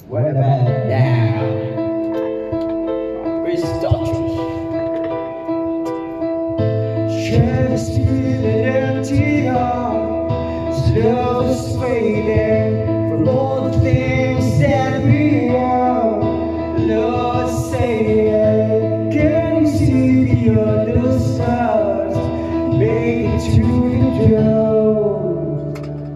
What about now? Chris Dodgers. Just feel an empty heart. Love is fading from all the things that we are. Lord saying, can you see beyond the stars? Make it to the door.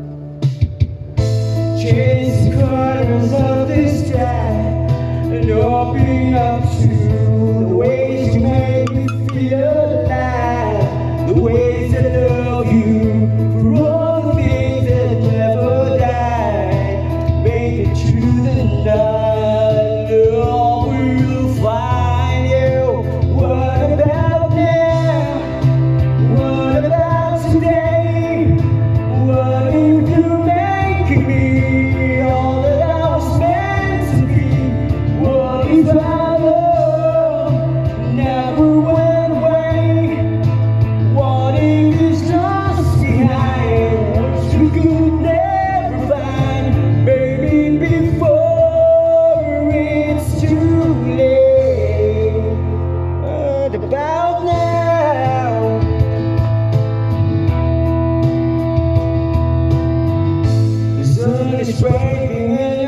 Change the colors of the sky and open up to the ways you make me feel alive. The ways I love you for all the things that never die. Make it to the night, love will find you. What about now? What about today? What if you make me all that I was meant to be? What if our love never went away? What if it's just behind what you could never find? Baby, before it's too late. What about now? The sun is breaking